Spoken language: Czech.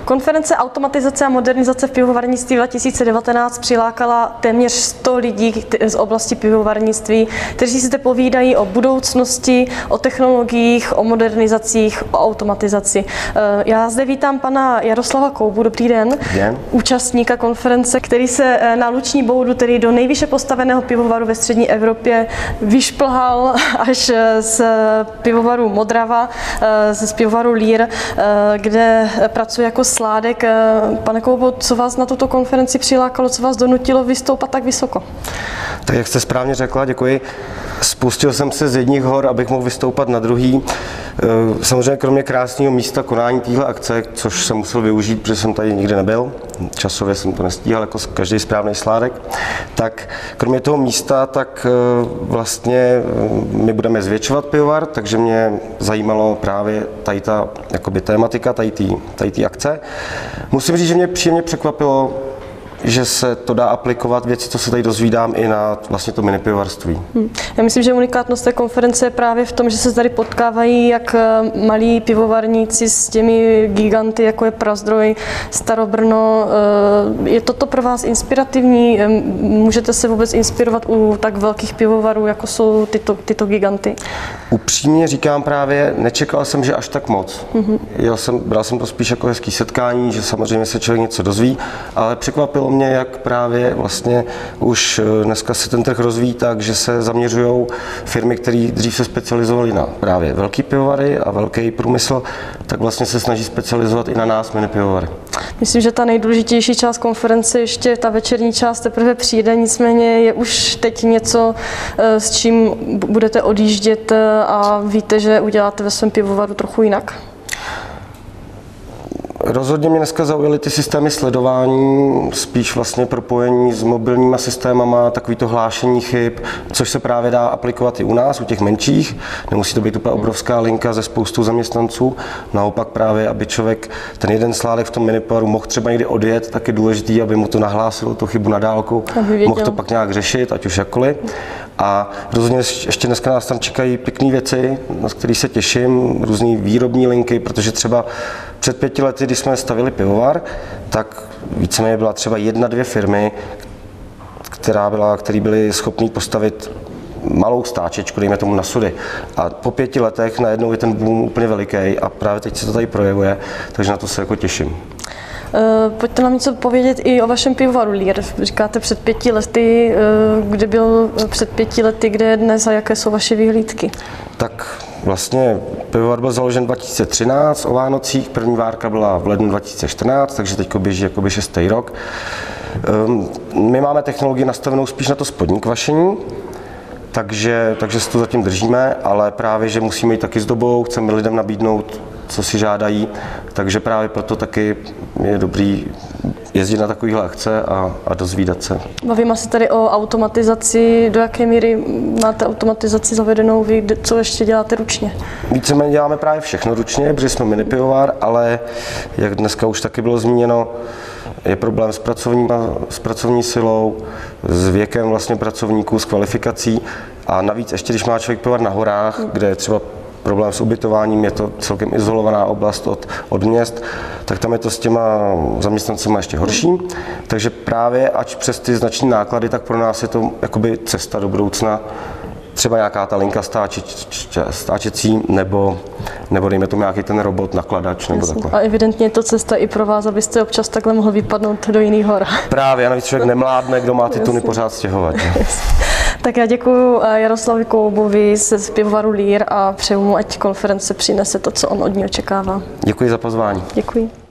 Konference Automatizace a modernizace v pivovarnictví 2019 přilákala téměř 100 lidí z oblasti pivovarnictví, kteří si zde povídají o budoucnosti, o technologiích, o modernizacích, o automatizaci. Já zde vítám pana Jaroslava Koubu, dobrý den, účastníka konference, který se na Luční boudu, tedy do nejvýše postaveného pivovaru ve střední Evropě, vyšplhal až z pivovaru Modrava, z pivovaru Lír, kde pracuje jako sládek. Pane Koubo, co vás na tuto konferenci přilákalo, co vás donutilo vystoupat tak vysoko? Tak jak jste správně řekla, děkuji. Spustil jsem se z jedních hor, abych mohl vystoupat na druhý. Samozřejmě kromě krásného místa konání téhle akce, což jsem musel využít, protože jsem tady nikdy nebyl, časově jsem to nestíhal jako každý správný sládek, tak kromě toho místa, tak vlastně my budeme zvětšovat pivovar, takže mě zajímalo právě tady ta jakoby tématika, tady té akce. Musím říct, že mě příjemně překvapilo, že se to dá aplikovat, věci, co se tady dozvídám, i na vlastně to minipivovarství. Já myslím, že unikátnost té konference je právě v tom, že se tady potkávají jak malí pivovarníci s těmi giganty, jako je Prazdroj, Starobrno. Je toto pro vás inspirativní? Můžete se vůbec inspirovat u tak velkých pivovarů, jako jsou tyto giganty? Upřímně říkám právě, nečekal jsem, že až tak moc. Bral jsem to spíš jako hezký setkání, že samozřejmě se člověk něco dozví, ale překvapilo mě, jak právě vlastně už dneska se ten trh rozvíjí tak, že se zaměřují firmy, které dřív se specializovaly na právě velký pivovary a velký průmysl, tak vlastně se snaží specializovat i na nás, mini pivovary. Myslím, že ta nejdůležitější část konference, ještě ta večerní část teprve přijde, nicméně je už teď něco, s čím budete odjíždět a víte, že uděláte ve svém pivovaru trochu jinak? Rozhodně mě dneska zaujaly ty systémy sledování, spíš vlastně propojení s mobilníma systémama, takovýto hlášení chyb, což se právě dá aplikovat i u nás, u těch menších. Nemusí to být úplně obrovská linka ze spoustu zaměstnanců. Naopak právě, aby člověk, ten jeden sládek v tom minipivovaru mohl třeba někdy odjet, tak je důležitý, aby mu to nahlásilo, tu chybu na dálku, mohl to pak nějak řešit, ať už jakkoliv. A rozhodně ještě dneska nás tam čekají pěkné věci, na které se těším, různé výrobní linky, protože třeba před 5 lety, když jsme stavili pivovar, tak víceméně byla třeba 1-2 firmy, které byly schopné postavit malou stáčečku, dejme tomu na sudy. A po 5 letech najednou je ten boom úplně veliký a právě teď se to tady projevuje, takže na to se jako těším. Pojďte nám něco povědět i o vašem pivovaru Lír. Říkáte před 5 lety, kde byl před 5 lety, kde je dnes a jaké jsou vaše vyhlídky? Tak vlastně pivovar byl založen 2013 o Vánocích, první várka byla v lednu 2014, takže teď běží jakoby 6. rok. My máme technologii nastavenou spíš na to spodní kvašení, takže se to zatím držíme, ale právě, že musíme jít taky s dobou, chceme lidem nabídnout, co si žádají, takže právě proto taky je dobrý jezdit na takovéhle akce a dozvídat se. Bavíme se tady o automatizaci. Do jaké míry máte automatizaci zavedenou vy, co ještě děláte ručně? Víceméně děláme právě všechno ručně, protože jsme minipivovar, ale jak dneska už taky bylo zmíněno, je problém s pracovní silou, s věkem vlastně pracovníků, s kvalifikací a navíc ještě, když má člověk pivovar na horách, kde je třeba problém s ubytováním, je to celkem izolovaná oblast od měst, tak tam je to s těma zaměstnancima ještě horší. Takže právě ať přes ty značné náklady, tak pro nás je to jakoby cesta do budoucna. Třeba nějaká ta linka stáčecí, nebo dejme tomu nějaký ten robot, nakladač, nebo takhle. A evidentně je to cesta i pro vás, abyste občas takhle mohl vypadnout do jiných hor. Právě, a navíc člověk nemládne, kdo má ty tuny pořád stěhovat. Tak já děkuji Jaroslavu Koubovi z pivovaru Lír a přeju mu, ať konference přinese to, co on od ní očekává. Děkuji za pozvání. Děkuji.